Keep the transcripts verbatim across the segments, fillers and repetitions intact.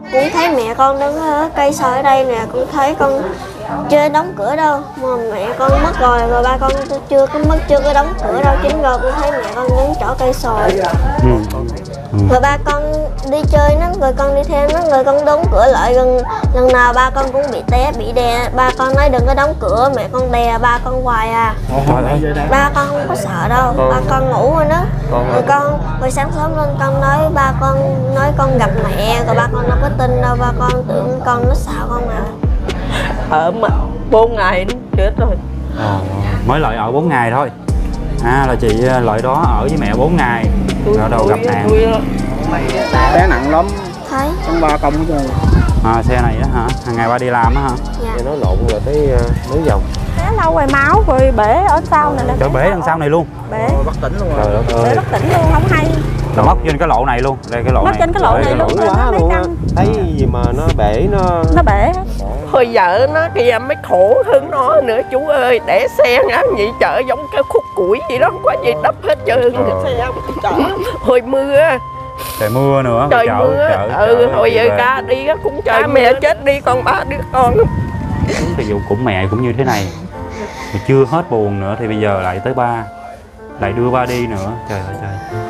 cũng thấy mẹ con đứng ở cây xoài ở đây nè, cũng thấy con chưa đóng cửa đâu, mà mẹ con mất rồi, rồi ba con chưa có mất chưa có đóng cửa đâu, chính rồi cũng thấy mẹ con đứng chỗ cây xoài. Ừ. Ừ. Rồi ba con đi chơi nó, rồi con đi theo nó, rồi con đóng cửa lại, lần lần nào ba con cũng bị té bị đè, ba con nói đừng có đóng cửa, mẹ con đè ba con hoài à. Ba con không có sợ đâu, ba con ngủ rồi đó. Rồi con rồi sáng sớm lên con nói ba con nói con gặp mẹ, rồi ba con đâu có tin đâu, ba con tưởng con nó sợ con mà. Ở mà bốn ngày nó chết rồi. À, mới lợi ở bốn ngày thôi. À là chị lợi đó ở với mẹ bốn ngày rồi đâu gặp nạn. Té nặng lắm. Thấy. Trong ba công hết rồi. À, xe này á hả? Hàng ngày ba đi làm á hả? Dạ. Nó lộn rồi tới nới dòng. Té lâu rồi máu rồi bể ở sau này. Trời bể đằng sau này luôn. Bể. Ôi, bất tỉnh luôn rồi. Bể bất tỉnh luôn, không hay. Rồi mất trên cái lộ này luôn. Đây cái lộ mất này. trên cái lộ này luôn. Quá luôn á. Thấy gì mà nó bể nó nó bể. Thôi vợ nó kìa mới khổ hơn nó nữa chú ơi, để xe ngã vậy chợ giống cái khúc củi gì đó, không có gì đắp hết trơn. Hồi mưa. Trời mưa nữa. Trời chợ, mưa. Chợ, ừ, chợ, hồi giờ ca đi á cũng trời mẹ chết đi còn ba đứa con. Ví dụ cũng mẹ cũng như thế này. Mà chưa hết buồn nữa thì bây giờ lại tới ba. Lại đưa ba đi nữa. Trời ơi trời.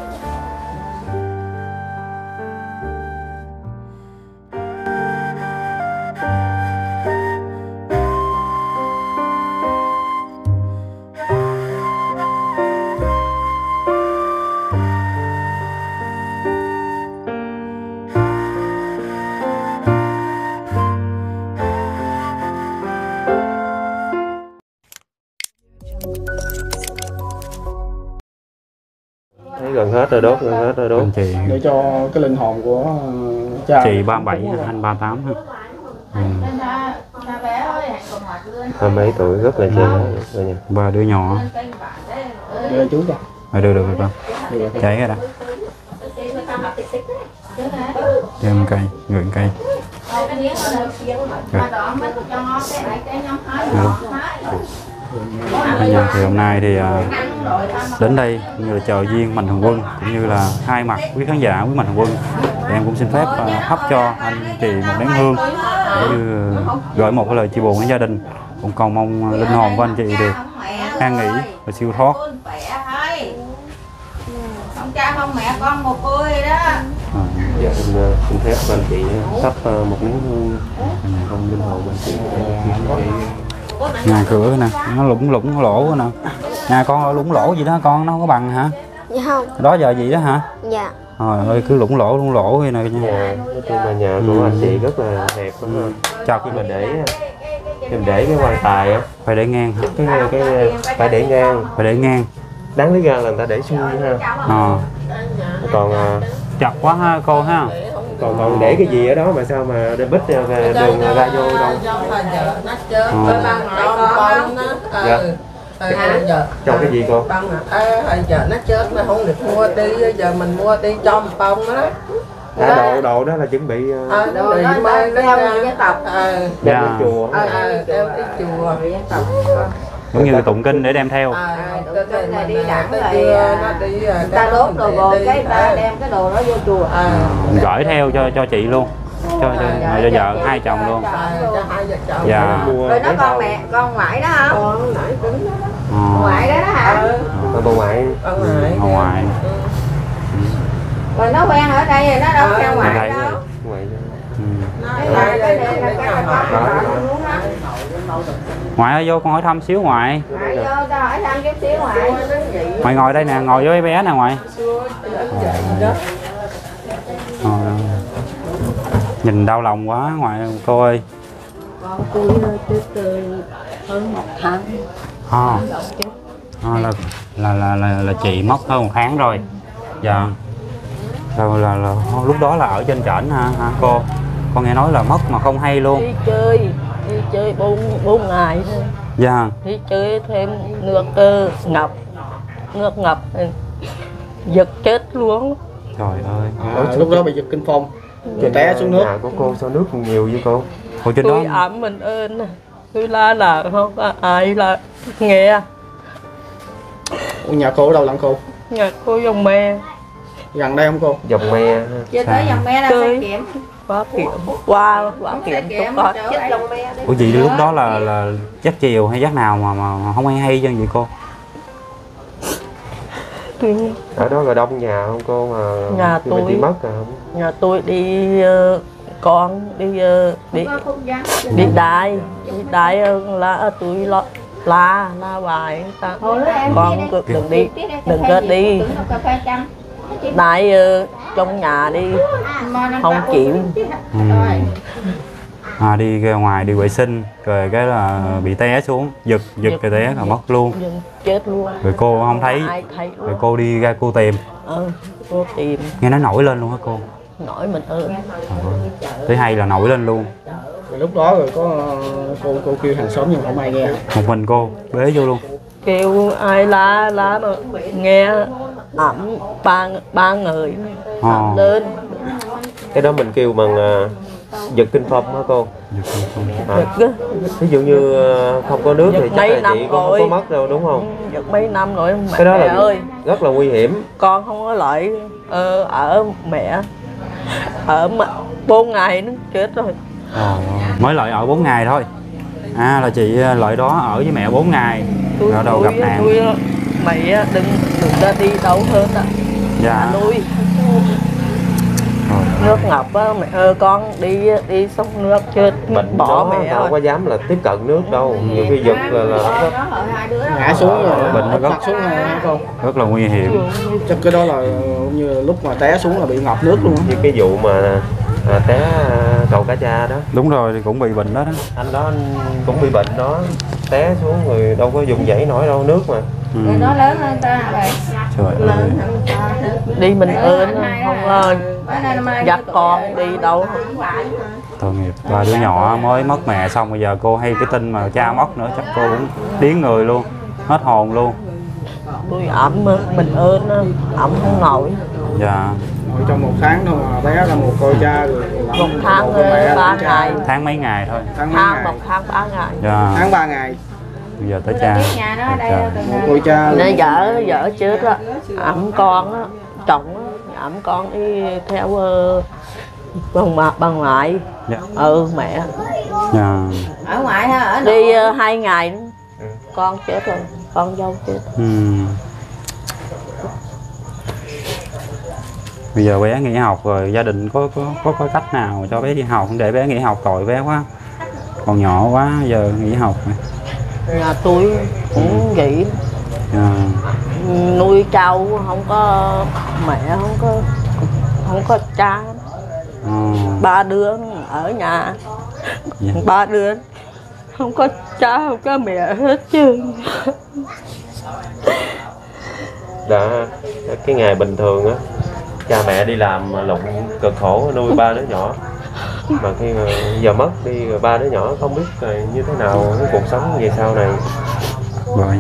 thấy gần hết rồi, đốt gần hết rồi, đốt chị để cho cái linh hồn của cha. Chị ba mươi bảy, anh ba mươi tám ha. Ừ. Hai mấy tuổi rất là trẻ rồi nha. Ba đứa nhỏ. Đưa chú cho. Rồi được được được con. Cháy rồi đó. Đem cây, gửi cây. Rồi. Thì hôm nay thì à, đến đây như là chợ duyên Mạnh Thường Quân cũng như là hai mặt quý khán giả quý Mạnh Thường Quân, thì em cũng xin phép à, thắp cho anh chị một nén hương để như gửi một cái lời chia buồn đến gia đình, cũng cầu mong linh hồn của anh chị được an nghỉ và siêu thoát. Không cha không mẹ con một người đó. À, dạ, xin, xin phép anh chị thắp một nén hương không linh hồn anh chị. Nhà cửa nè, nó lủng lủng lỗ nè. Nhà con ở lủng lỗ gì đó con, nó không có bằng hả? Dạ không. Đó giờ gì đó hả? Dạ. Trời ơi cứ lủng lỗ lủng lỗ vậy nè nha. Nhà, nói chung là nhà của ừ. anh chị rất là hẹp đó. Ừ. Chặt khi mà để em để cái quan tài á phải để ngang hả? Cái cái phải để ngang. Phải để ngang. Đáng lý ra là người ta để xuôi ha. Ờ. Còn chặt quá ha cô ha. Còn còn để cái gì ở đó mà sao mà để bít đường ra vô đâu. Dạ. Trong cái gì cô? Bông à, à, giờ nó chết mà không được mua đi, giờ mình mua đi cho một bông đó. À, đồ đồ đó là chuẩn bị à, đồ đó mới theo người dân tộc đem đi chùa. À, à, đem đi chùa dân tộc. Giống như tụng kinh để đem theo. À, tụng kinh này đi đặng rồi nó đi ta đốt đồ rồi cái ta đem cái đồ đó vô chùa. À, gửi theo cho cho chị luôn. Cho cho, cho vợ hai chồng luôn. Cho hai vợ chồng. Dạ. Rồi nó con mẹ con ngoại đó hả? Con ngoại cứng đó. À. Ngoại đó đó hả? Con bà ngoại. Con ngoại. Bà ngoại. Rồi nó quen ở đây rồi nó đâu theo ngoại đâu. Ngoại. Ngoại ơi vô con hỏi thăm xíu ngoại. Ngoại vô tao hỏi thăm chút xíu ngoại. Ngoại ngồi đây nè, ngồi với bé nè ngoại. Ờ. Nhìn đau lòng quá ngoại cô ơi. Con tôi chết hơn một tháng. À. À, là, là, là, là, là chị mất hơn một tháng rồi. Dạ. Rồi là, là, lúc đó là ở trên trển hả, hả cô? Con nghe nói là mất mà không hay luôn. Đi chơi, đi chơi bốn bốn ngày thôi. Dạ. Đi chơi thêm nước uh, ngập, nước ngập, giật chết luôn. Trời ơi. À, lúc đó bị giật kinh phong, rồi té xuống nước. Nhà của cô sao nước nhiều vậy cô? Hồi trên tôi đó ẩm mình ơn, tôi la là không có ai là nghe. Nhà cô ở đâu lận cô? Nhà cô dòng me. Gần đây không cô? Dòng me. Chưa tới dòng me đâu chơi. Kiểm. quá kiểm qua quá kiểm tôi có chết lông me. Ủa chị lúc đó là là giấc chiều hay giấc nào mà mà không hay hay chân vậy cô? Ở đó là đông nhà không cô mà Nhà khi mình tôi- đi mất à không? Nhà tôi đi ờ, con đi ờ, đi đi đài đi đài ờ, là tôi lo la la hoài ta con cứ đừng đi đừng có đi đài ờ, trong nhà đi không chịu. Ừ. À, đi ra ngoài đi vệ sinh rồi cái là bị té xuống giật giật cái té rồi mất luôn. Nhưng chết luôn. Rồi cô không thấy, Ai thấy rồi luôn. cô đi ra cô tìm, Ừ, cô tìm nghe nó nổi lên luôn hả cô? nổi mình ơn. Thứ hai là nổi lên luôn. Rồi lúc đó rồi có cô cô kêu hàng xóm nhưng không ai nghe. Một mình cô bế vô luôn. Kêu ai la la mà nghe ẩm ba ba người Ờ. ẩm lên. Cái đó mình kêu bằng à, giật kinh phong hả cô? À, Giật á, ví dụ như à, không có nước Giật thì chắc mấy là năm chị cũng không rồi. có mất đâu đúng không? giật mấy năm rồi mẹ, Cái đó mẹ là ơi rất là nguy hiểm. con không có lợi ờ, ở mẹ ở mà bốn ngày nó chết rồi. Ờ, mới lợi ở bốn ngày thôi. À là chị lợi đó ở với mẹ bốn ngày Tôi rồi đầu gặp nạn. tôi mày đừng đừng ra đi đâu hơn đó. Dạ. Nuôi Rồi. nước ngập á mẹ ơi con đi đi sông nước chết Bệnh bỏ đó mẹ nó ơi. không có dám là tiếp cận nước đâu. Nhiều khi giật là là Ngã xuống rồi Bệnh nó bệnh gốc. mặt xuống rồi hả cô? Rất là nguy hiểm. Chắc cái đó là như lúc mà té xuống là bị ngập nước luôn á. như cái vụ mà à, té à, cầu Cá Cha đó, Đúng rồi thì cũng bị bệnh đó đó. anh đó anh cũng bị bệnh đó, té xuống rồi đâu có dùng dãy nổi đâu, nước mà. Ừ. Nó lớn hơn ta vậy. Trời ơi. Đi mình ơn không ơi dắt con đi đâu. Tội nghiệp. Ba đứa nhỏ mới mất mẹ xong bây giờ cô hay cái tin mà cha mất nữa chắc cô cũng điếng người luôn, hết hồn luôn. Tôi ẩm mình ơn ẩm không nổi. Dạ. Rồi trong một tháng thôi mà bé là một cô cha rồi Một tháng một cô mẹ ba là cha. ngày. Tháng mấy ngày thôi. Tháng mấy Tháng một ngày? tháng ba ngày. Dạ. Tháng ba ngày. Bây giờ tới cha. Nhà nó ở đây Trời. từng Một cô cha. Nó vợ vợ chết á ẩm con á chồng á ẩm con đi theo uh, bằng mặt bằng ngoại. Dạ. Ừ mẹ Dạ. ở ngoại ha, ở đi uh, hai ngày nữa. Con chết rồi con dâu chết. Ừ. Bây giờ bé nghỉ học rồi gia đình có có có, có cách nào cho bé đi học không để bé nghỉ học, tội bé quá, còn nhỏ quá giờ nghỉ học rồi. Nhà tôi cũng vậy. À, Nuôi trâu không có mẹ không có không có cha. à, Ba đứa ở nhà. dạ. Ba đứa không có cha không có mẹ hết trơn. Đã cái ngày bình thường á, cha mẹ đi làm lụng cực khổ nuôi ba đứa nhỏ, mà khi mà giờ mất đi rồi ba đứa nhỏ không biết rồi như thế nào cái cuộc sống về sau này. Rồi.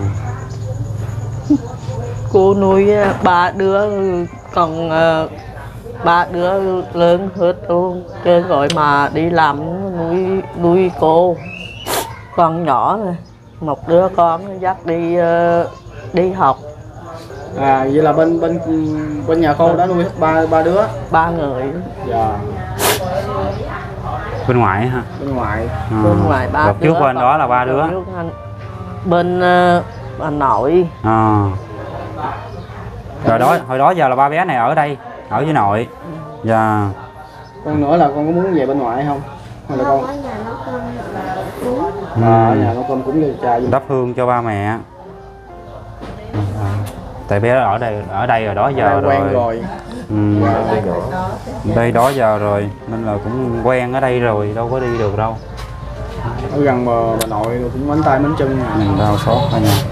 Cô nuôi ba đứa còn uh, ba đứa lớn hết luôn trơn rồi mà đi làm nuôi nuôi cô con nhỏ này, một đứa con dắt đi uh, đi học. À vậy là bên bên bên nhà cô đã nuôi hết ba ba đứa. Ba người Dạ. Bên ngoài hả? Bên ngoại. À, bên ngoài ba đợt đứa. trước bên đó là ba đứa. Trước anh- bên uh, bà nội. À. Rồi đó hồi đó giờ là ba bé này ở đây, ở với nội. Dạ. Con nữa là con có muốn về bên ngoại không? Hay là con Ở nhà nấu cơm uống. à, ở Ừ. nhà nấu cơm cũng như cha vậy. Đắp hương cho ba mẹ. Tại bé ở đây ở đây rồi đó giờ quen rồi. rồi. Ừ. Đứa nhỏ Đây đó giờ rồi nên là cũng quen ở đây rồi, đâu có đi được đâu. Ở gần bà, bà nội rồi cũng mánh tay mánh chân à. Mình đau xót cả nhà.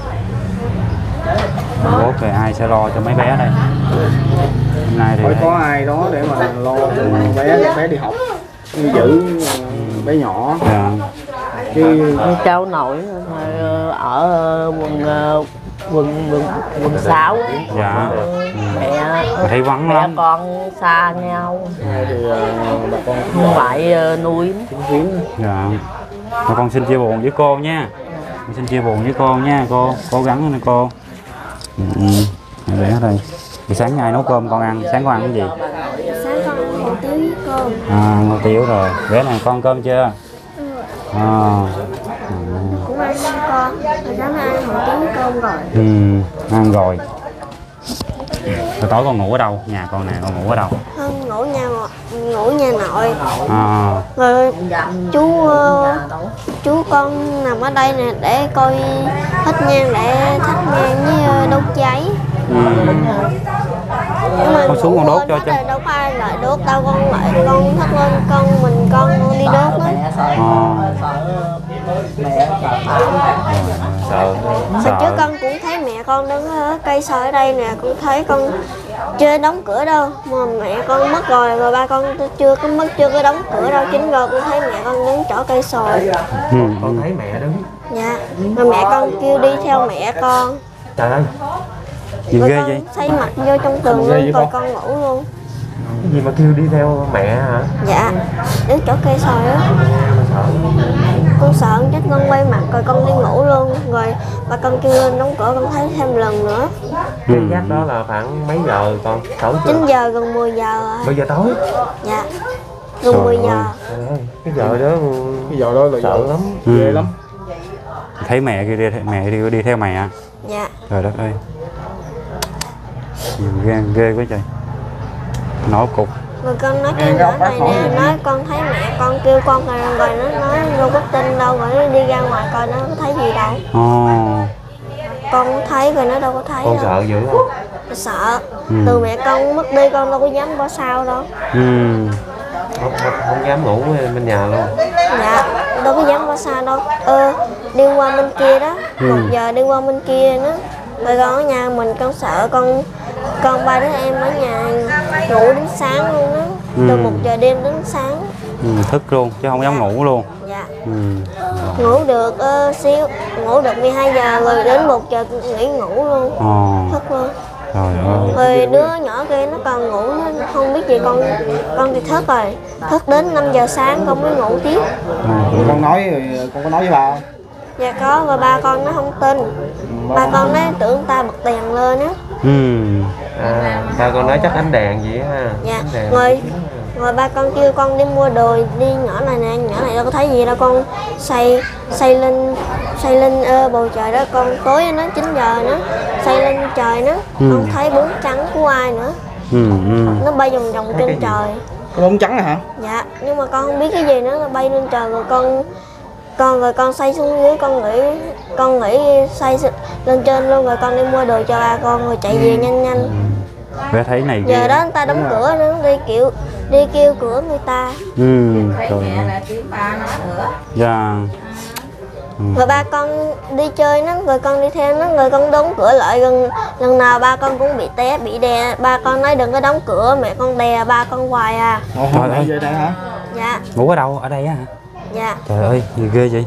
Bố về ai sẽ lo cho mấy bé đây? Hôm nay thì Phải có ai đó để mà lo cho bé bé đi học, như giữ ờ, bé nhỏ dạ. chứ Cháu nội ờ, ở quận ờ, quận quận quận sáu. Dạ. Mẹ Mà thấy vắng mẹ lắm. con xa nhau. thì ờ, bà con cũng Ngoại ờ, nuôi. chứng kiến. Dạ. Mà con xin chia buồn với cô nha. Con xin chia buồn với cô nha, cô cố gắng lên cô. Ừ. Để ở đây. Thì sáng nay nấu cơm con ăn, sáng con ăn cái gì? Sáng con ăn hủ tiếu với rồi. À, ngồi tiểu rồi. Bé này con cơm chưa? À. Cũng ăn con, rồi sáng nay ăn một tiếng cơm rồi. Ừ, ăn rồi. Rồi tối con ngủ ở đâu? Nhà con nè, con ngủ ở đâu? Không, ngủ nhà ngủ nhà nội. À. Rồi chú uh, chú con nằm ở đây nè để coi hết nhang để thắp nhang với uh, đốt cháy. Ừ. Nhưng mà Con xuống con đốt cho cho cho. đâu có ai lại đốt đâu, con lại con thắp lên con mình con, con đi đốt đó. À. Sợ. Hồi trước con cũng thấy mẹ con đứng ở cây xoài ở đây nè, con thấy con chưa đóng cửa đâu mà mẹ con mất rồi, rồi ba con chưa có mất chưa có đóng cửa đâu, chính rồi con thấy mẹ con đứng chỗ cây xoài. Ừ. Con thấy mẹ đứng. Dạ, mà mẹ con kêu đi theo mẹ con. Trời ơi, Gì Rồi ghê con vậy? xây mặt vô trong tường luôn, rồi con ngủ luôn. cái gì mà kêu đi theo mẹ hả? Dạ, đứng chỗ cây xoài á. Con sợ chết, con quay mặt rồi con đi ngủ luôn. Rồi ba con kêu lên đóng cửa, con thấy thêm lần nữa. Cái giác đó là khoảng mấy giờ con? Tối chưa? chín giờ gần mười giờ rồi. Bây giờ tối. Dạ, gần mười giờ. Trời ơi, cái giờ đó Cái giờ đó là sợ giờ lắm. ghê lắm. Thấy mẹ kia đi, mẹ đi đi theo mẹ. Dạ. Trời đất ơi. Ghê, ghê quá trời. Nổ cục. Rồi con nói cái nhỏ này nè, nói con thấy mẹ con kêu con rồi, rồi nó nói đâu có tin đâu, rồi nó đi ra ngoài coi nó có thấy gì đâu. Ồ. Con thấy rồi nó đâu có thấy Con đâu. sợ dữ không? Sợ. Ừ. Từ mẹ con mất đi con đâu có dám bỏ sao đâu. Ừ. Không, không, không dám ngủ bên nhà luôn. Dạ, đâu có dám bỏ sao đâu. Ơ, đi qua bên kia đó, Ừ. một giờ đi qua bên kia nữa. Rồi con ở nhà mình con sợ, con con ba đứa em ở nhà ngủ đến sáng luôn đó. Từ Ừ. một giờ đêm đến sáng. Ừ, thức luôn chứ không dám ngủ luôn. Dạ. Ừ. Ngủ được uh, xíu, ngủ được mười hai giờ rồi đến một giờ nghỉ ngủ luôn. Ồ. Thức luôn. Trời ơi. Rồi đứa nhỏ kia nó còn ngủ, nó không biết gì, con con thì thức rồi. Thức đến năm giờ sáng con mới ngủ tiếp. Con nói rồi, con có nói với bà không? Dạ có, rồi ba con nó không tin. Ba con nói tưởng ta bật đèn lên á. Ừ. À, ba con nói chắc ánh đèn gì á ha. Dạ, Ánh đèn. rồi rồi ba con kêu con đi mua đồ, đi nhỏ này nè, nhỏ này đâu có thấy gì đâu, con xây xây lên xây lên uh, bầu trời đó, con tối nó chín giờ nữa xây lên trời nữa, Ừ. không thấy bóng trắng của ai nữa, Ừ. Ừ. nó bay vòng vòng trên trời. Có bóng trắng hả? Dạ, nhưng mà con không biết cái gì nữa, nó bay lên trời rồi con con rồi con xây xuống dưới, con nghĩ con nghĩ xây lên trên luôn, rồi con đi mua đồ cho ba con rồi chạy về nhanh nhanh. Bé thấy này Giờ ghê. đó người ta đóng cửa nữa, đi kiểu đi kêu cửa người ta. Ừ. Thấy Trời mẹ ơi. là kiếm ba nó nữa. Dạ. Rồi ba con đi chơi nó, rồi con đi theo nó, rồi con đóng cửa lại, lần lần nào ba con cũng bị té, bị đè. Ba con nói đừng có đóng cửa, mẹ con đè ba con hoài à. Ồ, Trời ơi. vậy đây hả? Dạ, Ngủ ở đâu? Ở đây á hả? dạ, Trời ơi, gì ghê vậy?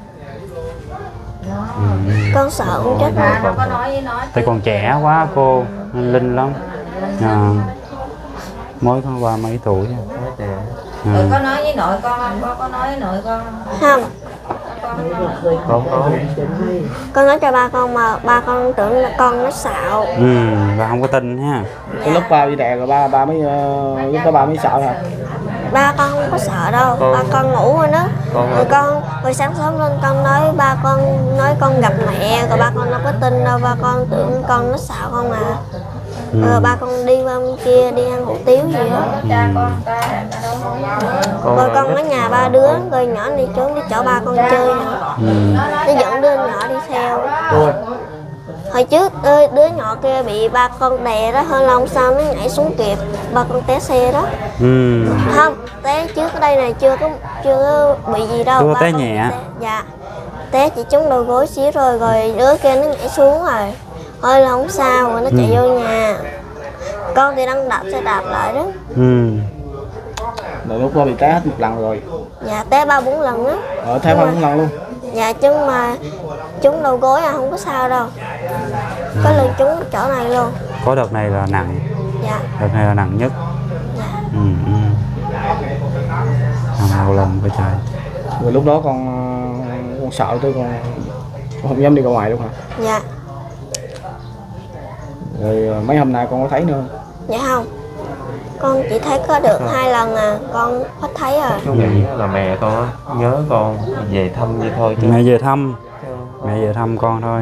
con sợ con chết Ba rồi. nó có nói với nó. Tại còn trẻ quá cô, nên linh lắm. À, mới có qua mấy tuổi. Nói trẻ. Rồi À. có nói với nội con không? Có có nói với nội con không? Không, Con có. con nói cho ba con mà ba con tưởng là con nó xạo. Ừ, bà không có tin ha. Cái lúc ba bị đè rồi ba ba mới uh, lúc đó ba mới sợ hả? Ba con không có sợ đâu, Con- ba con ngủ rồi đó. Con- Rồi con rồi sáng sớm lên con nói ba con nói con gặp mẹ, rồi ba con đâu có tin đâu, ba con tưởng con nó xạo con mà. Ừ. Rồi ba con đi qua bên kia đi ăn hủ tiếu gì đó. Cha con ta ta đâu có Con Rồi là con ở thích- nhà ba đứa, rồi nhỏ đi trốn đi chở ba con chơi nữa. Ừ. Nó dẫn đứa nhỏ đi theo. Ôi, Hồi trước ơi, đứa nhỏ kia bị ba con đè đó, hơn là hôm sau nó nhảy xuống kịp, ba con té xe đó. Ừ. Không, té trước ở đây này chưa có chưa có bị gì đâu. Chưa có ba té con nhẹ. Té, dạ. Té chỉ trúng đầu gối xíu rồi, rồi đứa kia nó nhảy xuống rồi. Thôi là không sao, rồi nó chạy Ừ. vô nhà. Con thì đang đạp xe đạp lại đó. Ừ. rồi lúc đó bị té hết một lần rồi. Dạ, té ba bốn lần đó. Ở té ba bốn lần luôn. Dạ, chứ mà trúng đầu gối à, không có sao đâu. Có lần trúng chỗ này luôn. Có đợt này là nặng, Dạ, đợt này là nặng nhất. dạ. Ừ. Ừ. Nặng một lần với trời. Rồi lúc đó con con sợ tới con, con không dám đi ra ngoài luôn hả? Dạ, Rồi mấy hôm nay con có thấy nữa không? dạ không. Con chỉ thấy có được hai lần à, con hết thấy rồi. Chú nghĩ là mẹ con á, nhớ con về thăm vậy thôi chứ. Mẹ về thăm, mẹ về thăm con thôi.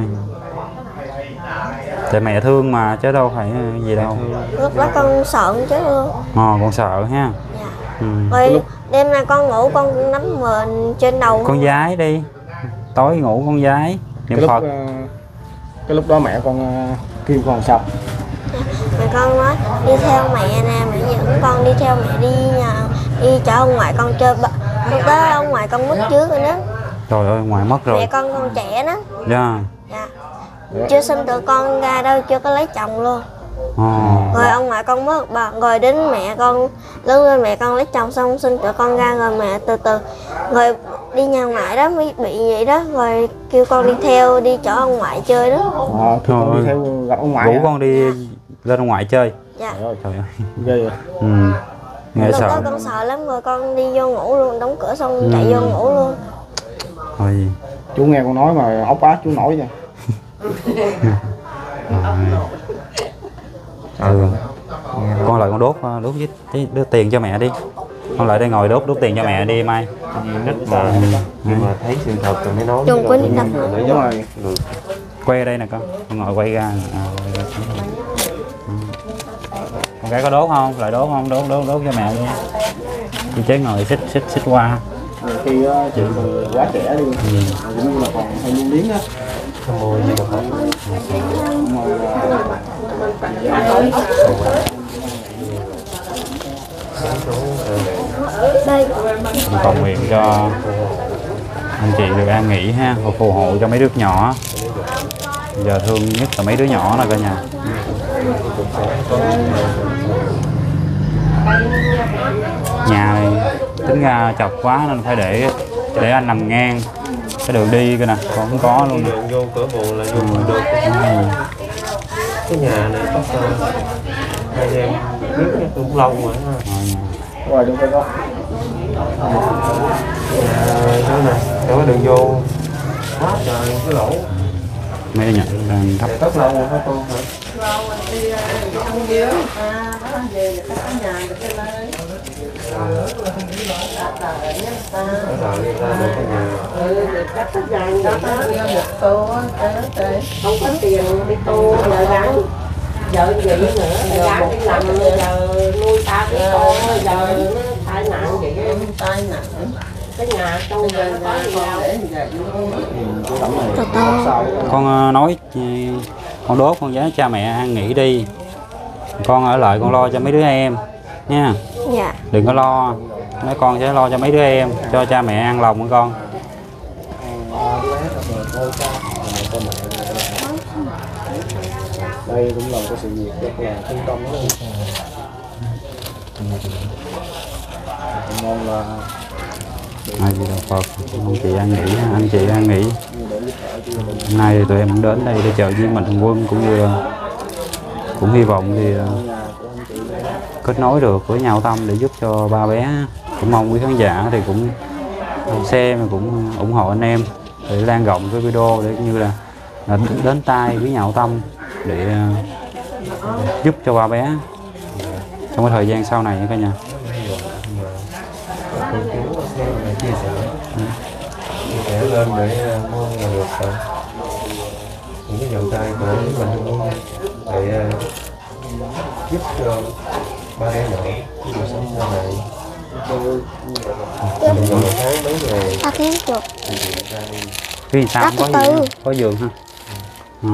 Tại mẹ thương mà chứ đâu phải gì đâu. Lúc đó con sợ chứ luôn. Ờ, con sợ ha. Dạ. Ừ. Rồi đêm nay con ngủ con nắm mền trên đầu. Con giái đi, tối ngủ con giái niệm Cái lúc, Phật. ờ, cái lúc đó mẹ con ờ, kêu con sao? Mẹ con nói đi theo mẹ nè, mẹ dẫn con đi theo mẹ đi nhà, đi chở ông ngoại con chơi. Lúc đó ông ngoại con mất trước rồi đó. Trời ơi, ngoài mất rồi. Mẹ con còn trẻ đó. Dạ. Dạ. Chưa sinh tụi con ra đâu, chưa có lấy chồng luôn. Ờ. Rồi ông ngoại con mất bà, rồi đến mẹ con lớn lên, mẹ con lấy chồng xong sinh tụi con ra, rồi mẹ từ từ rồi đi nhà ngoại đó mới bị vậy đó, rồi kêu con đi theo đi chở ông ngoại chơi đó. Ờ, thì con đi theo gặp ông ngoại. Ngủ á. con đi lên ông ngoại chơi. Dạ. Trời ơi, Trời ơi. ghê vậy. Ừ. Nghe Lúc đó sợ. con sợ lắm, rồi con đi vô ngủ luôn, đóng cửa xong chạy vô ngủ luôn. Thôi. Chú nghe con nói mà ốc ác chú nổi vậy. Ừ. Con lại con đốt đốt với tí- đưa tiền cho mẹ đi. Con lại đây ngồi đốt đốt tiền cho mẹ đi mai. Nít mà nhưng mà thấy sự thật rồi mới nói. Chung có đi đập nữa. Đúng rồi. Quay ở đây nè con. Con ngồi quay ra. À, quay ra. Ừ. Con gái có đốt không? Lại đốt không? Đốt đốt đốt cho mẹ đi. Chị chế ngồi xích xích xích qua. Nhiều khi á, chị còn quá trẻ đi, cũng như là còn hay lưu luyến á. Không mua gì đâu hết. Đây. Cầu nguyện cho anh chị được an nghỉ ha, và phù hộ cho mấy đứa nhỏ. Giờ thương nhất là mấy đứa nhỏ nè cả nhà. Nhà này tính ra chọc quá nên phải để để anh nằm ngang cái đường đi kia nè, còn không có luôn nè. Đường vô cửa buồn là vô không được. Cái nhà này có sao hai em biết cái cũng lâu rồi ha. Rồi đừng có đó. Nhà đó nè, để có đường vô quá trời cái lỗ. Mấy nhận đang thấp. Để tóc lâu rồi hả con hả? Ở đời người ta được cái nhà. Không có tiền đi tu giờ gắn vợ nghỉ nữa, gắn đi làm giờ nuôi ta đi con giờ nó tai nạn vậy cái tai nạn cái nhà trong giờ có gì đâu. Từ từ. Con ờ, nói con đốt con giá cha mẹ ăn nghỉ đi, con ở lại con lo cho mấy đứa em nha. Dạ. Đừng có lo, mấy con sẽ lo cho mấy đứa em, cho cha mẹ an lòng của con. Đây cũng là một cái sự việc rất là thành công đó. Mong là Ai gì đâu Phật, ông chị an nghỉ, anh chị an nghỉ. Hôm nay thì tụi em cũng đến đây để chợ Viên Mạnh Thường Quân, cũng như là cũng hy vọng thì kết nối được với nhà hảo tâm để giúp cho ba bé. Cũng mong quý khán giả thì cũng xem cũng ủng hộ anh em để lan rộng cái video để như là, là đến tay với nhà hảo tâm để uh, giúp cho ba bé trong cái thời gian sau này nha cả nhà. Chia sẻ chia sẻ lên để mong là được uh, những cái dòng tay của mình luôn để uh, giúp cho ba em nhỏ cuộc sống sau này. Mình một tháng mấy ngày Ta kiếm được. Cái gì sao không có Từ từ. gì, có giường ha. À,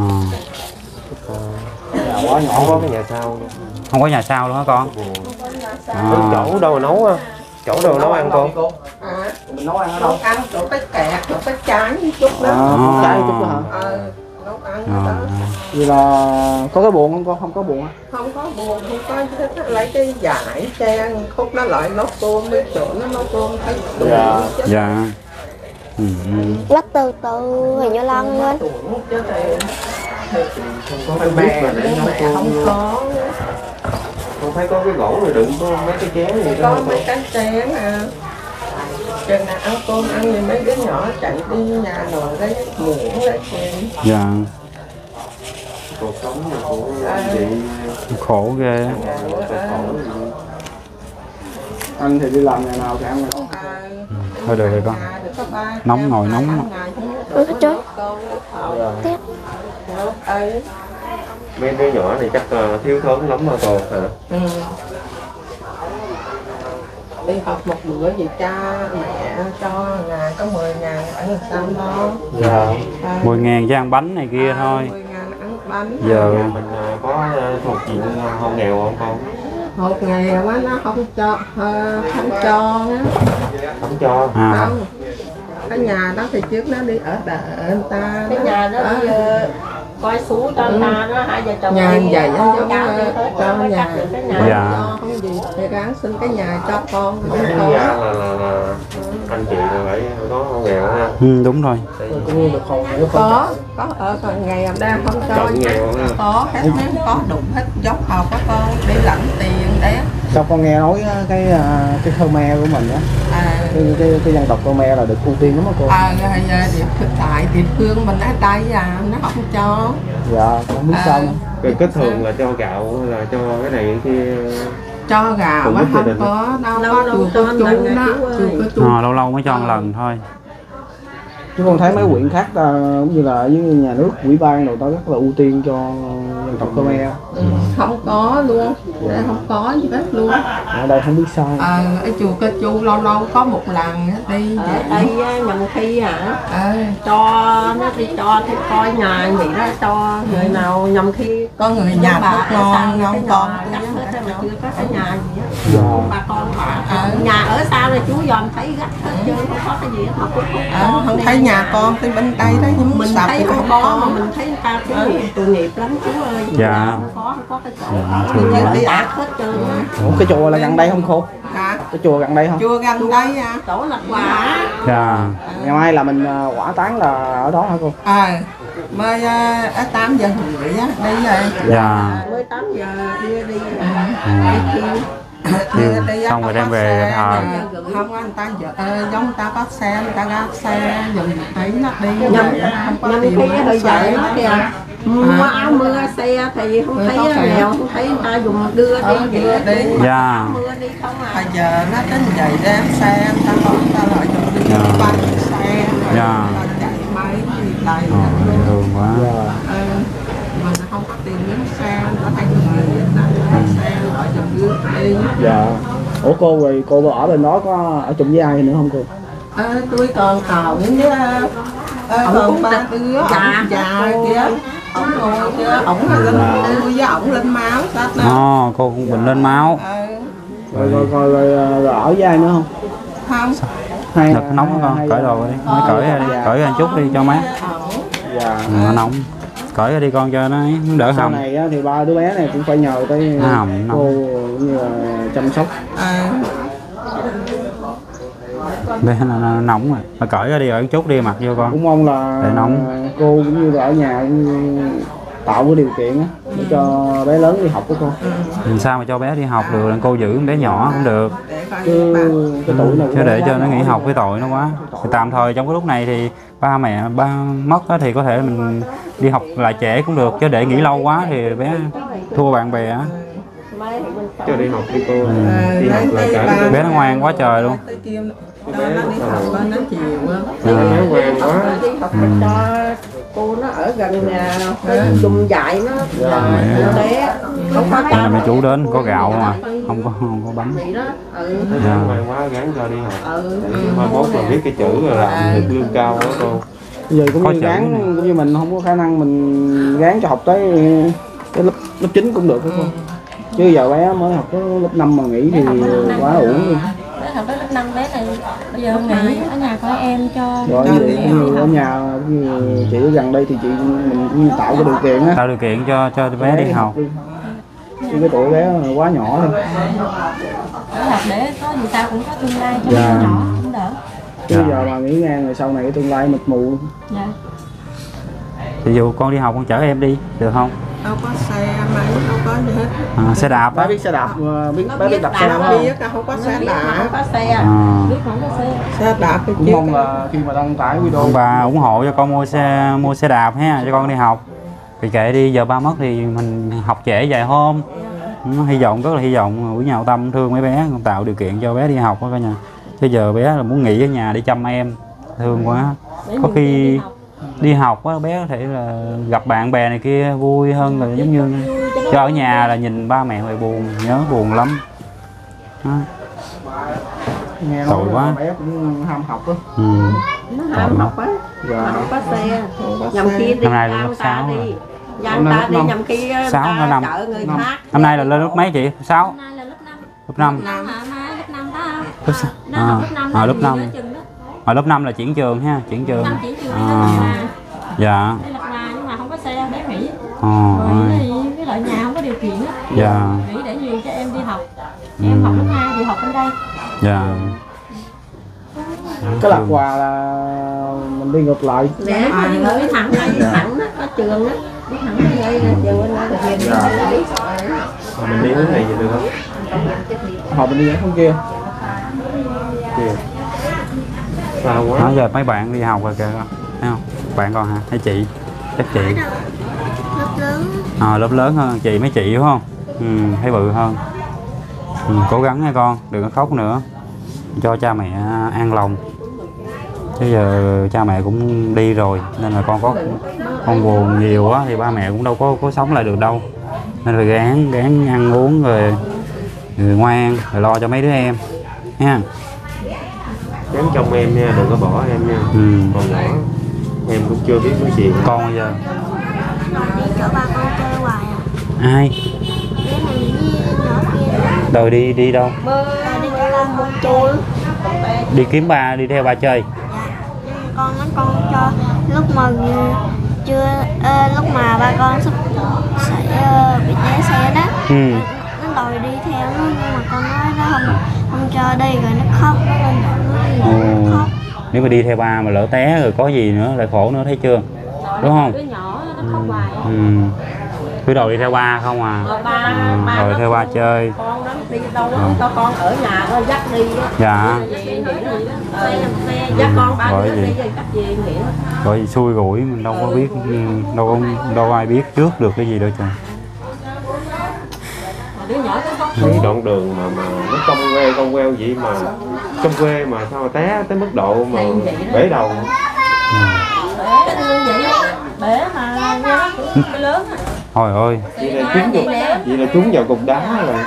nhà quá nhỏ quá cái nhà sau không có nhà sau luôn hả con? À, chỗ đâu mà nấu á, chỗ đâu nấu ăn con? À, mình nấu ăn ở đâu? ăn chỗ cái kẹt, chỗ cái trái chút đó. À, con trái chút đó hả? Ờ, nấu ăn à, đó. Vậy là có cái buồn không con? Không có buồn á? Không có buồn, không có thích lấy cái giải che khúc nó lại nấu cơm, mấy chỗ nó nấu cơm thấy đủ Dạ. chứ. dạ. Ừ. Lắc từ từ hình như lăn lên. Đủ chứ thì Không có mẹ biết mà để mẹ nấu cơm không luôn. có. Không thấy có cái gỗ rồi đựng có mấy cái chén gì Có đó mấy cái chén à. Chừng nào ăn cơm ăn thì mấy đứa nhỏ chạy đi nhà rồi lấy muỗng lấy chén. Dạ. Cuộc sống của chị Khổ ghê. khổ gì. Anh thì đi làm ngày nào thì ăn ngày đó. Thôi được rồi con. Nóng ngồi nóng. Ôi trời. Tiếp. Mấy đứa nhỏ này chắc uh, thiếu thốn lắm mà cô hả? Ừ. Đi học một bữa thì cha mẹ cho ngày có mười ngàn ăn làm sao đó. Dạ. mười ngàn cho ăn bánh này kia thôi. mười ngàn ăn bánh. Giờ Mình uh, có uh, thuộc diện hộ nghèo không con? Một ngày quá nó không cho, uh, không cho á. Không cho. à, Không. Cái nhà đó thì trước nó đi ở đợi người ta. Cái nhà đó Ờ. đi coi xuống cho người ta nó hai vợ chồng Nhà đi, vậy con giống cháu đi như hết cho rồi mới nhà. cắt được cái nhà. Dạ. Cho không gì thì ráng xin cái nhà cho con. Không Dạ có. là, là, là anh chị là phải có hộ nghèo ha. ừ, đúng rồi. Cũng được hộ nghèo không? Có, có ở còn ngày em đang không cho Cận nha. nghèo ha. Có hết mấy có đụng hết dốc học các con để lãnh tiền đấy. Sao con nghe nói á, cái à, cái Khmer của mình á, À, cái, cái cái dân tộc Khmer là được ưu tiên lắm á cô. à rồi giờ địa tại địa phương mình ở đây à nó không cho. Dạ, không biết À, sao nữa. Cái kết thường là cho gạo là cho cái này cái kia. Cho gạo Cũng mà biết gia không đình. có đâu Lâu có lâu chùa cho có lần chú này đó chú ơi. chùa có chú. à, lâu lâu mới cho một lần thôi. Chứ con thấy mấy huyện khác ta, cũng như là với nhà nước, ủy ban đồ ta rất là ưu tiên cho dân tộc Khmer. Ừ, không có luôn, đây không có gì hết luôn. Ở đây không biết sao. À, ở chùa Cơ Chu lâu lâu có một lần đi Ở vậy. đây á, nhầm khi hả À, cho nó đi cho thì coi nhà vậy đó, cho người nào nhầm khi có người giống nhà bà thuốc ở ngon xa ngon cái con nhà cắt hết á mà chưa có cái nhà gì á. Dạ. Bà con bà Ờ. nhà ở sao này chú dòm thấy gắt hết trơn, không có cái gì hết mà cũng không à, có. không Đi thấy nhà nhà. con thì bên đây đấy nhưng Mình sập thấy thì không không có có mà mình thấy người ta cũng nghiệp tội nghiệp lắm chú ơi. Dạ. Không có không có cái chỗ Dạ, ở thương mình quá. đi ạt hết trơn á. Ủa, cái chùa là gần đây không cô? hả? Cái chùa gần đây không? Chùa gần đây à. Tổ lập quả. Dạ. Ngày mai là mình à, hỏa táng là ở đó hả cô? À, mới uh, ở tám giờ rưỡi á đi rồi. Dạ. Mới tám giờ đưa đi Ừ. đi thi. Thiêu, Đi á, xong rồi có đem về xe, thờ. ờ, không anh ta giờ ờ, giống người ta có xe người ta ra xe dùng thấy nó đi Nhầm vậy, không có nhầm tiền khi mua hơi xe. dậy nó kìa. Mua áo mưa xe thì không Ừ, thấy có xe. nghèo, không thấy người ta dùng đưa đi Ờ, vậy đưa đó. đi. Dạ. Mưa đi không à. Bây giờ nó tính vậy đem xe người ta có người ta lại dùng đi Dạ. bán xe rồi Dạ. người ta chạy máy đi đầy Ồ, dễ thương quá. Dạ. ờ, mình không có tiền mua xe nó thấy người người ta lấy xe lại dùng đưa đi. Dạ. Ủa cô rồi cô ở bên đó có ở chung với ai nữa không cô? Ờ, tôi còn ổng với ờ, Ổng còn cũng ba già. đứa Già. ổng già kia ổng ngồi kia ổng là lên tôi với ổng lên máu hết đó. Ồ, cô cũng bệnh lên máu. Ờ, Rồi, rồi, rồi, rồi, rồi ở với ai nữa không? không Hay Thật nóng quá con, hay- cởi đồ đi, mới cởi ra đi, Dạ. cởi ra chút đi cho mát. ổng Dạ. Ừ, nó nóng. Cởi ra đi con cho nó đỡ Sau hồng. này á, thì ba đứa bé này cũng phải nhờ tới Nó hồng, nó cô cũng như là chăm sóc. ờ, Bé nó, nó nóng rồi. Mà cởi ra đi ở chút đi mặc vô con. Cũng mong là Để nóng. cô cũng như là ở nhà cũng như tạo cái điều kiện á để cho bé lớn đi học của cô. Làm sao mà cho bé đi học được, cô giữ bé nhỏ không được. để coi Chứ ba cái tuổi này Chứ cũng để quá cho nó nhỏ nghỉ rồi. học cái tội nó quá. Thì tạm thời trong cái lúc này thì ba mẹ ba mất á thì có thể mình đi học lại trễ cũng được, chứ để nghỉ lâu quá thì bé thua bạn bè á. Cho đi học đi cô. Ờ, Đi học là cả ba- Bé nó ngoan quá trời luôn. tới kia đó, nó đi học đó, nó chiều á. Bé ngoan quá. Đi học Ừ. cho cô nó ở gần nhà, cái dùng dạy nó Dạ. là bé không có Đây là mẹ chủ đến có gạo mà không có không có bánh. vậy đó. Ừ. Bé Dạ. ngoan quá gắng cho đi học. Ừ. Mai mốt mà biết cái chữ rồi làm được lương cao đó cô. Bây giờ cũng Khó như chịu gán này. cũng như mình không có khả năng mình gán cho học tới cái lớp lớp chín cũng được đó cô. Chứ giờ bé mới học tới lớp năm mà nghỉ thì quá uổng luôn. Bé học tới lớp năm bé này bây giờ không nghỉ ở nhà có em cho. Rồi Cho như, đi như ở nhà như chị ở gần đây thì chị mình cũng tạo cái điều kiện á. Tạo điều kiện cho cho bé đi học. Chứ cái tuổi bé quá nhỏ thôi. Để học để có gì sao cũng có tương lai cho Dạ. bé nhỏ cũng đỡ. Chứ Dạ. giờ mà nghỉ ngang rồi sau này cái tương lai mịt mù. Dạ. Ví dụ con đi học con chở em đi được không? Đâu có xe máy đâu có gì hết. À, xe đạp Bé á. biết xe đạp, mà biết Nó bé biết biết đạp đạp xe Nó không? biết là không có xe Không đạp. có xe. À. Biết không có xe. Xe đạp thì Cũng chưa mong có. là khi mà đăng tải video Ông bà ủng hộ cho con mua xe mua xe đạp ha cho con đi học. Vì kệ đi giờ ba mất thì mình học trễ vài hôm. nó hy vọng rất là hy vọng Quỹ Nhà Hảo Tâm thương mấy bé, tạo điều kiện cho bé đi học đó cả nhà. Chứ giờ bé là muốn nghỉ ở nhà để chăm em, thương quá. Có khi đi học á bé có thể là gặp bạn bè này kia vui hơn là giống như cho ở nhà là nhìn ba mẹ lại buồn, nhớ buồn lắm đó. Nghe Tội nói quá. bé cũng ham học á. Ừ. Nó ham học á, mà không có xe, nhầm khi đi Năm nay là giao lớp người ta sáu đi, rồi. giao người ta đi nhầm khi Sáu, ta nó năm. chợ người Năm. khác. Năm nay là lên lớp mấy chị? sáu? Hôm nay là lớp năm. Lớp năm. Năm hả? Mai lớp năm phải không? Lớp sáu. Nó À, học lớp năm à, là lớp gì năm. đó chừng đó. Ở lớp năm là chuyển trường ha, chuyển trường. Năm chỉ trường đi À, lớp mà. dạ. Đi lớp mà nhưng mà không có xe để nghỉ. Ồ, Rồi ơi. thì với lại nhà không có điều kiện á. Dạ. Nghỉ để nhiều cho em đi học. Em học lớp hai thì học bên đây. Dạ. Cái lạc quà là mình đi ngược lại. Để mà đi ngồi thẳng đây, đi thẳng đó, có trường đó, đi thẳng đây, đây trường bên đây là hiền đi. Mà mình đi hướng này vậy được không? Họ mình đi hướng kia. Kìa. Sao quá. Đó, giờ mấy bạn đi học rồi kìa, thấy không? Bạn con hả? Hay chị? Chắc chị. Lớp lớn. À, lớp lớn hơn chị, mấy chị đúng không? Ừ, thấy bự hơn. Ừ, cố gắng nha con, đừng có khóc nữa. Cho cha mẹ an lòng. Chứ giờ cha mẹ cũng đi rồi nên là con có con buồn nhiều quá thì ba mẹ cũng đâu có có sống lại được đâu. Nên là gán gán ăn uống rồi, rồi ngoan rồi lo cho mấy đứa em nha. Gắn trong em nha, đừng có bỏ em nha. Ừ. Còn nhỏ em cũng chưa biết nói chuyện. Con bây giờ Đi chỗ ba con chơi hoài à. ai Cái này với nhỏ kia. rồi đi đi đâu? Ba đi chỗ ba con chơi. Đi kiếm ba, đi theo ba chơi. Nhưng con nói con cho lúc mà chưa ờ, lúc mà ba con sắp sẽ ờ, bị té xe đó. Ừ. Nó đòi đi theo nó nhưng mà con nói nó không không cho đi rồi nó khóc, nó lên nó Ồ. khóc. Nếu mà đi theo ba mà lỡ té rồi có gì nữa lại khổ nữa, thấy chưa, đúng không? Đứa nhỏ nó khóc hoài. Ừ. Cứ đòi đi theo ba không à. Rồi ba, Ừ, ba rồi nó theo ba con- chơi. Con nó đi đâu Ừ. đó, cho con ở nhà nó dắt đi á. Dạ. Vậy vậy đó. Ờ, dắt con ba Bởi đứa gì? đi rồi dắt về vậy đó. Rồi xui rủi mình đâu có biết, đâu có đâu ai biết trước được cái gì đâu trời. Đứa nhỏ nó khóc. Đi đoạn đường mà mà nó cong queo cong queo vậy mà trong quê mà sao mà té tới mức độ mà bể đầu. Bể như vậy á. Bể mà nha, cái lớn á. Thôi ơi, Vậy là trúng vào, vậy là trúng vào cục đá rồi.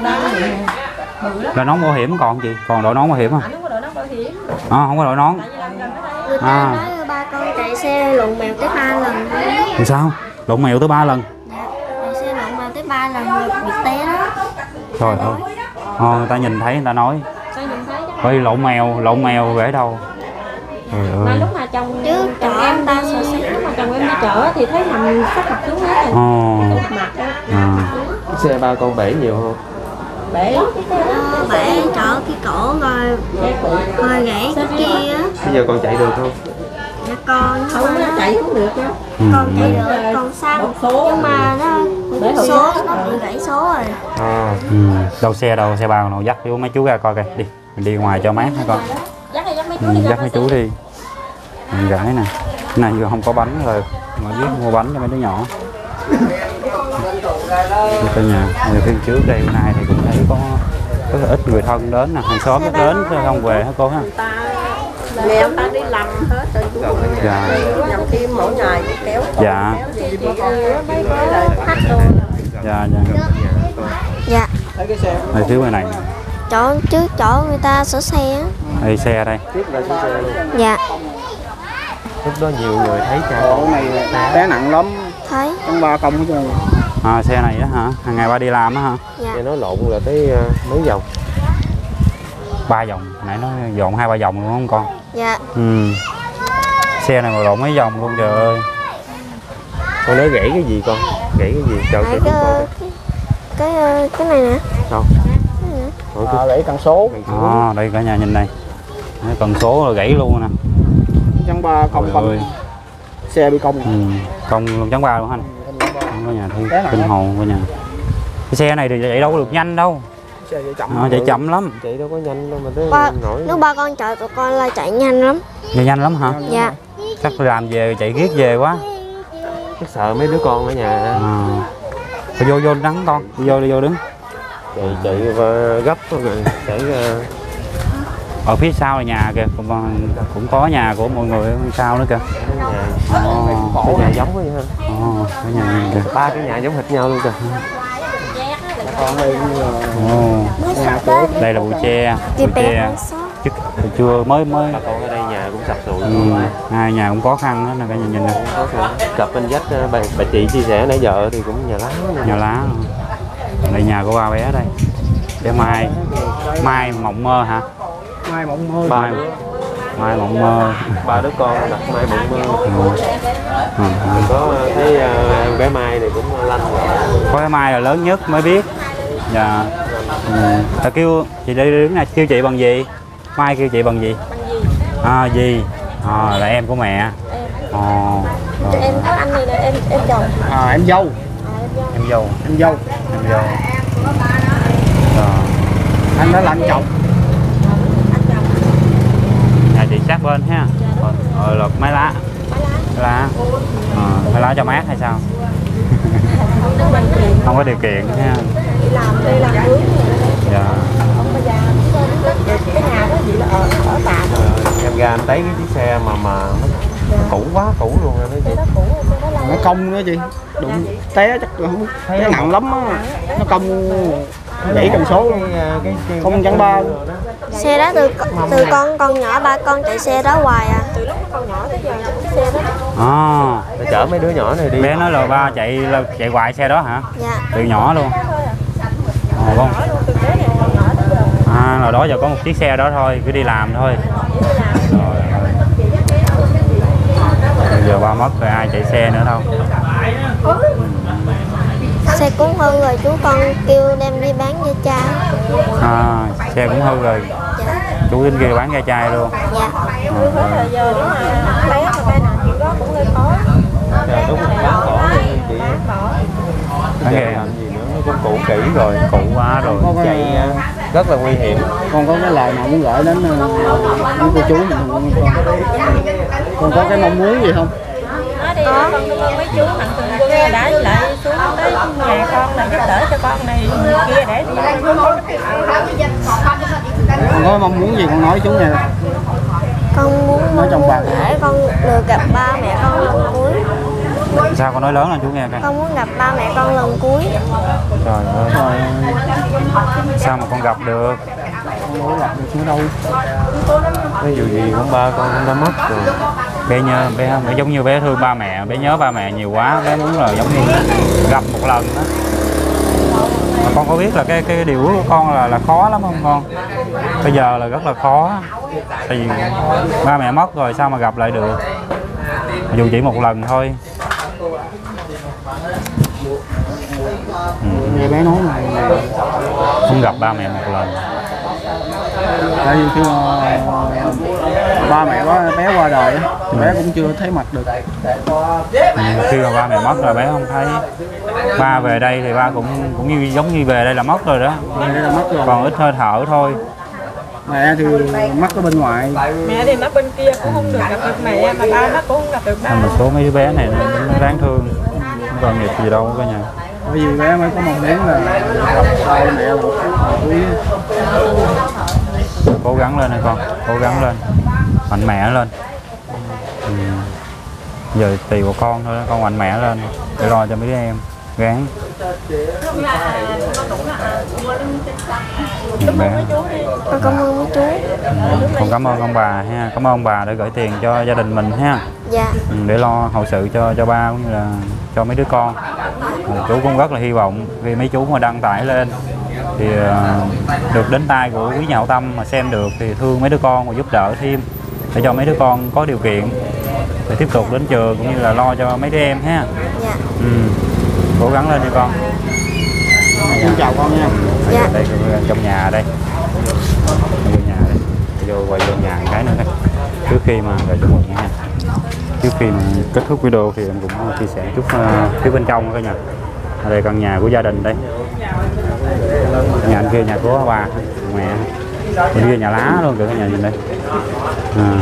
là nón bảo hiểm còn không chị? Còn đội nón bảo hiểm à? Ảnh không có đội nón bảo hiểm. À, không có đội nón. Tại vì làm gần ở đây. Người ta À. nói ba con chạy xe lộn mèo tới ba lần. Làm sao? Lộn mèo tới ba lần. Chạy xe lộn mèo tới ba lần rồi bị té đó. Trời ơi. Ờ, người ta nhìn thấy người ta nói. Sao nhìn thấy chứ? Ơi lộn mèo, lộn mèo bể đâu. Trời Mà ơi. lúc mà chồng Chứ chồng chợ em ta đi, sợ xét. lúc mà chồng em đi chợ thì thấy nằm sắp mặt xuống hết rồi. Ồ. Mặt á. À. Xe ba con bể nhiều không? Bể Ờ, bể chở cái cổ rồi rồi gãy cái kia á. Bây giờ còn chạy được không? Dạ con nhưng không mà nó nó chạy cũng được á. Ừ. con chạy được còn xăng Một số. nhưng mà nó Để hồi số đó. nó bị gãy số rồi. À. Ừ. Đâu xe đâu, xe ba nào dắt chú mấy chú ra coi kìa, đi. Mình đi ngoài cho mát hả con. Dắt đi dắt mấy chú Ừ, đi dắt mấy chú đi. Mình gãi nè. Cái này vừa không có bánh rồi, mà biết mua bánh cho mấy đứa nhỏ. Đi tới nhà, nhiều phiên trước đây bữa nay thì cũng thấy có rất là ít người thân đến nè, hàng xóm ít đến không về hả cô ha? Người ta nghèo ta đi làm hết rồi chú ở nhà. Dạ. Nhằm khi mỗi ngày đi kéo con, Dạ. kéo gì mà con mấy cái lời khách thôi. Dạ dạ. Dạ Thấy cái xe Đây phía bên này, chỗ trước chỗ người ta sửa xe á. đây xe đây. Tiếp ra chiếc xe luôn. Dạ Lúc đó nhiều người thấy cha Ồ, cái này té nặng lắm. thấy. Trong ba công hết trơn. À, xe này đó hả? Hàng ngày ba đi làm á hả? Dạ nghe nói lộn là tới uh, mấy vòng. Ba vòng, nãy nó dọn hai ba vòng luôn không con? dạ Ừ. Xe này mà lộn mấy vòng luôn trời ơi. Con nói gãy cái gì con? Gãy cái gì? Chờ Đấy, cho cái, con coi. cái cái cái này nè. Đâu? Ủa, À, lấy cần số. À, đây cả nhà nhìn đây. Đấy, cần số là gãy luôn nè. Trong ba công Trời công ơi. xe bị công. Ừ. Công luôn chắn ba luôn anh. Không có nhà thi Té nặng kinh lắm. hồn của nhà. Cái xe này thì chạy đâu có được nhanh đâu. Xe chạy chậm. À, chạy chậm lắm. chạy đâu có nhanh đâu mà tới Ba, nổi. lúc ba con chở tụi con là chạy nhanh lắm. Chạy nhanh lắm hả? Dạ Chắc làm về chạy riết về quá. Chắc sợ mấy đứa con ở nhà. À. Thôi vô vô nắng con, đi vô đi vô đứng. Chạy chạy và gấp rồi chạy ra. Ở phía sau là nhà kìa, cũng, cũng có nhà của mọi người ở phía sau nữa kìa. Nhà, oh, cái nhà giống vậy ha. Oh, cái nhà này kìa. Ba cái nhà giống hệt nhau luôn kìa. Con đây Oh. Đây là bụi tre, bụi tre. Chứ chưa mới mới. Bà con ở đây nhà cũng sập sụi. Ừ. Hai nhà cũng khó khăn đó, là cái nhà nhìn nè. Cặp bên dách bà, bà chị chia sẻ nãy giờ thì cũng nhà lá. Nhà lá. Đây nhà của ba bé đây. Bé Mai. Mai Mộng Mơ hả? Mai Mộng Mơ. Mai, Mai Mộng Mơ. Ba đứa con đặt Mai Mộng Mơ. Ừ. Ừ. Có thấy uh, bé Mai này cũng lanh. Có bé Mai là lớn nhất mới biết. Dạ. Ừ. Ta kêu chị đi đứng nè, kêu chị bằng gì? Mai kêu chị bằng gì? Bằng gì? À gì? À, là em của mẹ. Ồ. Ờ, em có anh này là em em chồng. À, em dâu. À, em dâu. Em dâu. Em dâu. Em dâu. Rồi. Anh đó là anh chồng. Anh chồng. Nhà chị sát bên ha. Rồi lột mấy lá. Mấy lá. À, mấy lá cho mát hay sao? Không có điều kiện ha. Đi làm đi làm cưới. Dạ. Cái nhà đó chị là ở ở tạm. Em ra em thấy cái chiếc xe mà mà nó cũ quá cũ luôn rồi đó chị. Nó cong nữa chị. Đụng té chắc là không thấy nặng lắm á. Nó cong bảy cần số luôn. Không chẳng ba. Xe đó từ từ con con nhỏ ba con chạy xe đó hoài à. Từ lúc con nhỏ tới giờ xe đó. À. Để chở mấy đứa nhỏ này đi. Bé nói là ba chạy là chạy hoài xe đó hả? Dạ. Từ nhỏ luôn. Ồ, không? À, hồi đó giờ có một chiếc xe đó thôi, cứ đi làm thôi. Rồi. Bây giờ ba mất rồi ai chạy xe nữa đâu. Xe cũng hư rồi chú con kêu đem đi bán cho cha. À, xe cũng hư rồi. Dạ. Chú đến kia bán ra chai luôn. Dạ. À, Giờ nếu mà bé mà tai nạn chuyện đó cũng hơi khó. Dạ, đúng rồi, bán bỏ đi chị. bán nghề làm gì nữa, nó cũng cũ kỹ rồi. cũ quá rồi. Chạy rất là nguy hiểm. Con có cái lời nào muốn gửi đến những cô chú mình không con? Con có cái mong muốn gì không? Có. Con mấy chú mạnh thường quân đã lại xuống tới nhà con là giúp đỡ cho con này kia để đi. Con có mong muốn gì con nói chú nha. Con muốn Nói trong bà. để con được gặp ba mẹ con lần cuối. Sao con nói lớn là chú nghe coi. Con muốn gặp ba mẹ con lần cuối. Trời ơi. Sao mà con gặp được? Con đâu gặp được nữa đâu. Ví dụ gì cũng ba con cũng đã mất rồi. Bé nhớ bé, bé giống như bé thương ba mẹ, bé nhớ ba mẹ nhiều quá, bé muốn là giống như gặp một lần đó. Mà con có biết là cái cái điều của con là là khó lắm không con? Bây giờ là rất là khó. Tại vì ba mẹ mất rồi sao mà gặp lại được? Dù chỉ một lần thôi. Ừ. Nghe bé nói là Không gặp ba mẹ một lần. tại vì khi mà ba mẹ có bé qua đời á, thì bé cũng chưa thấy mặt được. Ừ. Khi mà ba mẹ mất rồi bé không thấy. Ba về đây thì ba cũng cũng như giống như về đây là mất rồi đó. Đây là mất rồi. Còn ít hơi thở thôi. Mẹ thì mất ở bên ngoài. Mẹ thì mất bên kia cũng không được gặp được mẹ, mà ba nó cũng không gặp được ba. Một số mấy đứa bé này nó đáng thương, không còn nghiệp gì đâu cả nhà. Bởi vì bé mới có mong muốn là gặp ba mẹ là một quý. Cố gắng lên này con, cố gắng lên, mạnh mẽ lên. Ừ. Giờ tùy vào con thôi, con mạnh mẽ lên để lo cho mấy đứa em, gắng. Ừ, bé. Con cảm ơn mấy chú. Ừ, con cảm ơn ông bà ha, cảm ơn ông bà đã gửi tiền cho gia đình mình ha. Dạ. Ừ, để lo hậu sự cho cho ba cũng như là cho mấy đứa con. Ừ, chú cũng rất là hy vọng khi mấy chú mà đăng tải lên thì uh, được đến tay của quý nhà hảo tâm mà xem được thì thương mấy đứa con và giúp đỡ thêm để cho mấy đứa con có điều kiện để tiếp tục đến trường cũng như là lo cho mấy đứa em ha. Dạ. Ừ. Cố gắng lên đi con. Xin chào con nha. Dạ. Đây trong nhà đây. Vô nhà đây. Vô quay vô nhà một cái nữa đây. Trước khi mà đợi cho một nha. Trước khi mà kết thúc video thì em cũng chia sẻ chút uh, phía bên trong coi nha. Ở đây căn nhà của gia đình đây. Nhà anh kia nhà của bà, mẹ. Bên kia nhà lá luôn kìa, cái nhà nhìn đây. À.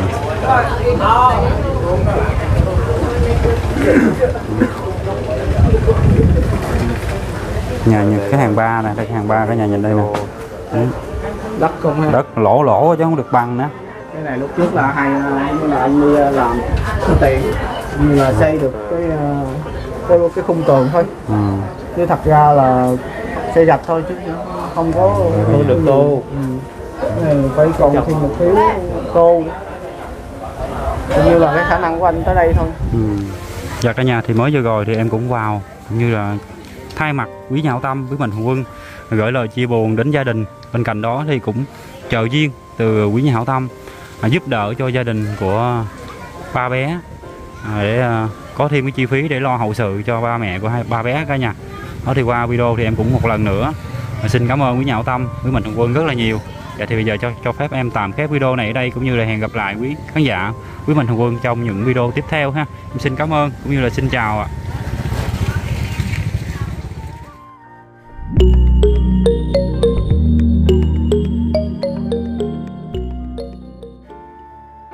Nhà những cái hàng ba này, đây cái hàng ba cái nhà nhìn đây nè. Ừ. Đất không ha. Đất lỗ lỗ chứ không được bằng nữa. Cái này lúc trước là hay như là anh đi làm có tiền như là xây được cái cái, cái khung tường thôi. Ừ. Chứ thật ra là xây gạch thôi chứ không có không được tô. Ừ. Cái này phải còn thêm một thiếu tô. Cũng như là cái khả năng của anh tới đây thôi. Ừ. Dạ cả nhà, thì mới vừa rồi thì em cũng vào cũng như là thay mặt quý nhà hảo tâm, quý mạnh thường quân gửi lời chia buồn đến gia đình. Bên cạnh đó thì cũng trợ duyên từ quý nhà hảo tâm à, giúp đỡ cho gia đình của ba bé à, để à, có thêm cái chi phí để lo hậu sự cho ba mẹ của hai ba bé cả nhà. Đó thì qua video thì em cũng một lần nữa à, xin cảm ơn quý nhà hảo tâm, quý mạnh thường quân rất là nhiều. Dạ thì bây giờ cho cho phép em tạm khép video này ở đây, cũng như là hẹn gặp lại quý khán giả, quý mạnh thường quân trong những video tiếp theo ha. Em xin cảm ơn cũng như là xin chào ạ.